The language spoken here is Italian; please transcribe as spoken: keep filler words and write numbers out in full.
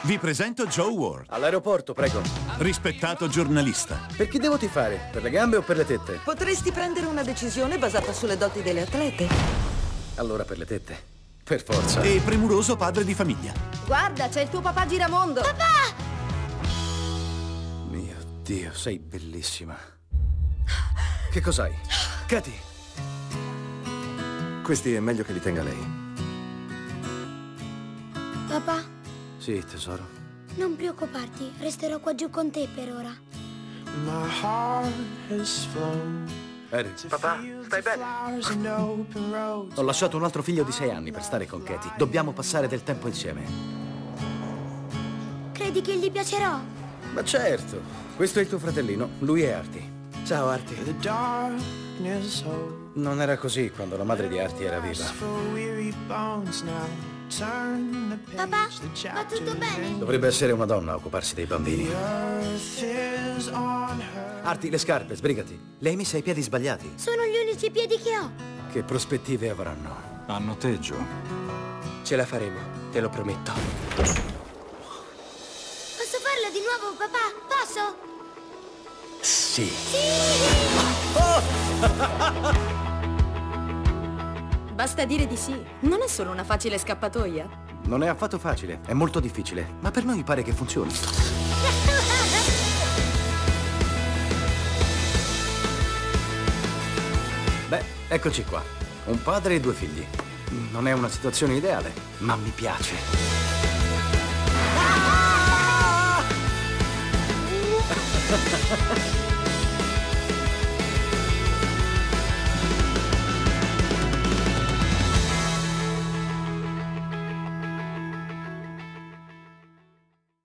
Vi presento Joe Ward, All'aeroporto, prego. rispettato giornalista. Per chi devo tifare? Per le gambe o per le tette? Potresti prendere una decisione basata sulle doti delle atlete. Allora per le tette. Per forza. E premuroso padre di famiglia. Guarda, c'è il tuo papà giramondo. Papà! Mio Dio, sei bellissima. Che cos'hai? Katy! Questi è meglio che li tenga lei. Papà, Sì, tesoro. non preoccuparti, resterò qua giù con te per ora. Harry. Papà, stai bene? Ho lasciato un altro figlio di sei anni per stare con Katy. Dobbiamo passare del tempo insieme. Credi che gli piacerò? Ma certo. Questo è il tuo fratellino. Lui è Artie. Ciao, Artie. Non era così quando la madre di Artie era viva. Papà, va tutto bene? Dovrebbe essere una donna a occuparsi dei bambini. Artie, le scarpe, sbrigati. Le hai messe ai piedi sbagliati. Sono gli unici piedi che ho. Che prospettive avranno? Hanno teggio. Ce la faremo, te lo prometto. Posso farlo di nuovo, papà? Posso? Sì. Basta dire di sì. Non è solo una facile scappatoia. Non è affatto facile, è molto difficile, ma per noi pare che funzioni. Beh, eccoci qua. Un padre e due figli. Non è una situazione ideale, ma mi piace.